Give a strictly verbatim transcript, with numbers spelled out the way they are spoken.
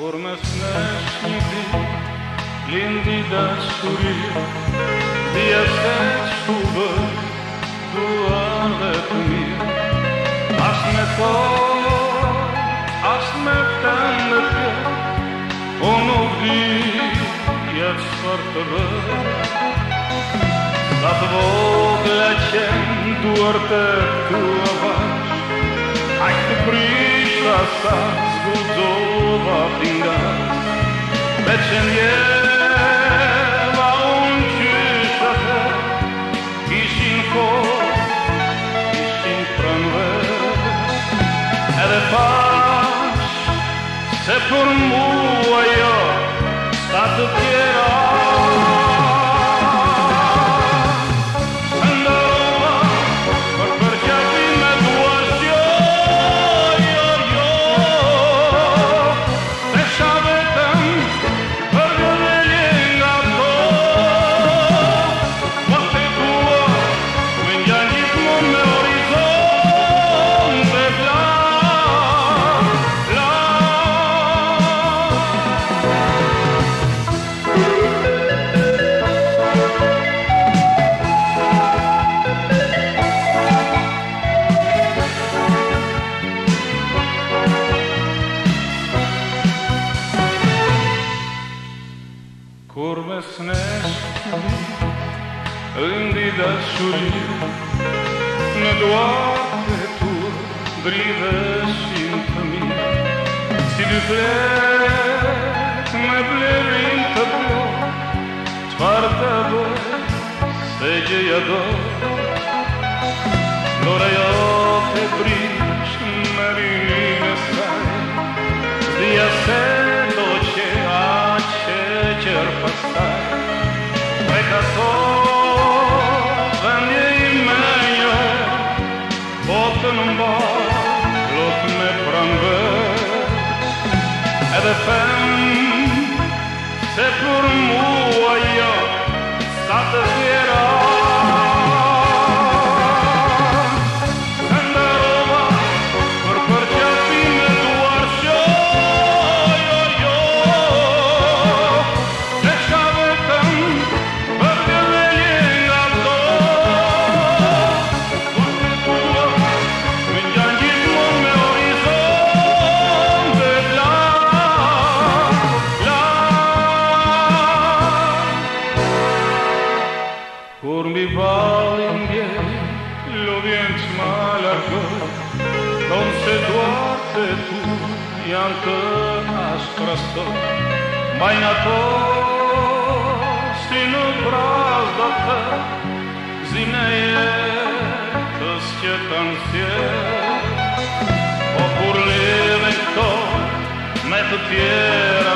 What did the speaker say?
kur mes nešnipi, lindi dashuria, dia se çuve, duarle të mirë. As me to, as me tënë të, o nuk di jetë çfarë të rë. Sa të vogla qenë duart e tua bash, aj të prisha sa zgudzova pingas, me që ndjeva unë qysha të, ishin kohë, ishin pranve, edhe pash, se për mua jo, sa të tjera. Kur mes nesh lindi dashuria, në duart e tua dridheshin të mirë, si dy flet me blerin të plot, çfarë të bëj se gjeja do. Dora jote prish me rinin e saj, dia se do që aqe qërë pastaj, preka sot dhe ndje i menjë, botën mba, lot me pranve, edhe them, se për mua jo, sa të tjera. Kur mbi valin djej, lodhjen që ma largoj, thonë se duart e tu janë të ashtrastoj, mbajnë ato si në braz do të, zine jetës që kanë sjell, o kur leve këto me të tjera